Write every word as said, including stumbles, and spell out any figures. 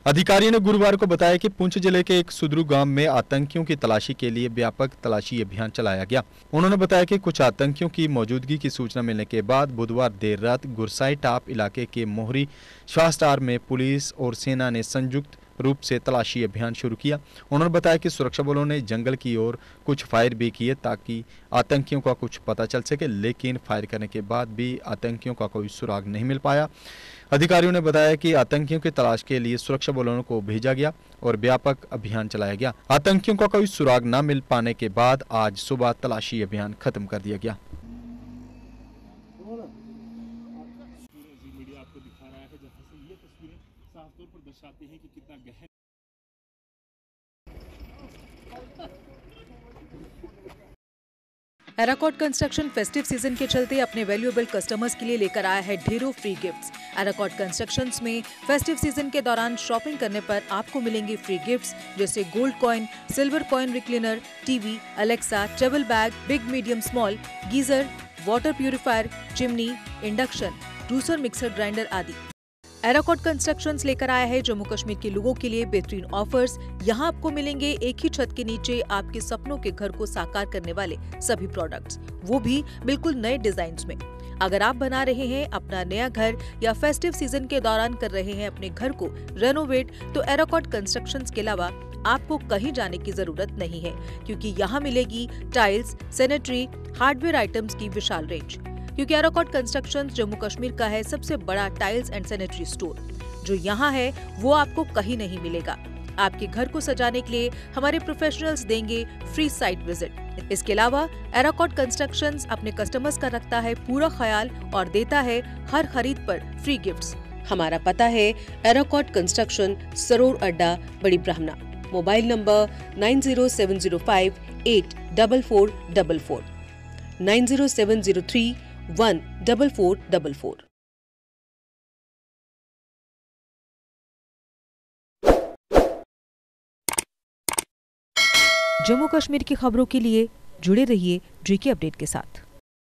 अधिकारियों ने गुरुवार को बताया कि पुंछ जिले के एक सुदरू गांव में आतंकियों की तलाशी के लिए व्यापक तलाशी अभियान चलाया गया। उन्होंने बताया कि कुछ आतंकियों की मौजूदगी की सूचना मिलने के बाद बुधवार देर रात गुरसाई टाप इलाके के मोहरी श्वास्टार में पुलिस और सेना ने संयुक्त रूप से तलाशी अभियान शुरू किया। उन्होंने बताया कि सुरक्षा बलों ने जंगल की ओर कुछ फायर भी किए ताकि आतंकियों का कुछ पता चल सके, लेकिन फायर करने के बाद भी आतंकियों का कोई सुराग नहीं मिल पाया। अधिकारियों ने बताया कि आतंकियों की तलाश के लिए सुरक्षा बलों को भेजा गया और व्यापक अभियान चलाया गया। आतंकियों का कोई सुराग न मिल पाने के बाद आज सुबह तलाशी अभियान खत्म कर दिया गया। आपको दिखा रहा है जैसे से ये तस्वीरें साफ तौर पर दर्शाती हैं कि कितना गहन एराकॉट कंस्ट्रक्शन फेस्टिव सीजन के चलते अपने वैल्यूएबल कस्टमर्स के लिए लेकर आया है ढेरों फ्री गिफ्ट्स। एराकॉट कंस्ट्रक्शंस में फेस्टिव सीजन के दौरान शॉपिंग करने पर आपको मिलेंगे फ्री गिफ्ट्स जैसे gold coin, silver coin recliner, TV, Alexa, travel bag, big medium small, geyser, water purifier, chimney, induction, juicer, mixer grinder आदि। एराकॉट कंस्ट्रक्शंस लेकर आया है जम्मू कश्मीर के लोगों के लिए बेहतरीन ऑफर्स। यहाँ आपको मिलेंगे एक ही छत के नीचे आपके सपनों के घर को साकार करने वाले सभी प्रोडक्ट्स, वो भी बिल्कुल नए डिजाइन्स में। अगर आप बना रहे हैं अपना नया घर या फेस्टिव सीजन के दौरान कर रहे हैं अपने घर को रेनोवेट, तो एराकॉट कंस्ट्रक्शंस के अलावा आपको कहीं जाने की जरूरत नहीं है, क्योंकि यहाँ मिलेगी टाइल्स, सैनिटरी, हार्डवेयर आइटम्स की विशाल रेंज। क्योंकि एराकॉट कंस्ट्रक्शंस जम्मू कश्मीर का है सबसे बड़ा टाइल्स एंड सैनिटरी स्टोर। जो यहाँ है वो आपको कहीं नहीं मिलेगा। आपके घर को सजाने के लिए हमारे प्रोफेशनल्स देंगे फ्री साइट विजिट। इसके अलावा एराकॉट कंस्ट्रक्शंस अपने कस्टमर्स का रखता है पूरा ख्याल और देता है हर खरीद पर फ्री गिफ्ट्स। हमारा पता है एराकॉट कंस्ट्रक्शन, सरोर अड्डा, Bari Brahmana. Mobile number nine zero seven zero five eight double four double four, nine zero seven zero three one double four double four. Jammu Kashmir की खबरों के लिए जुड़े रहिए जीके अपडेट के साथ।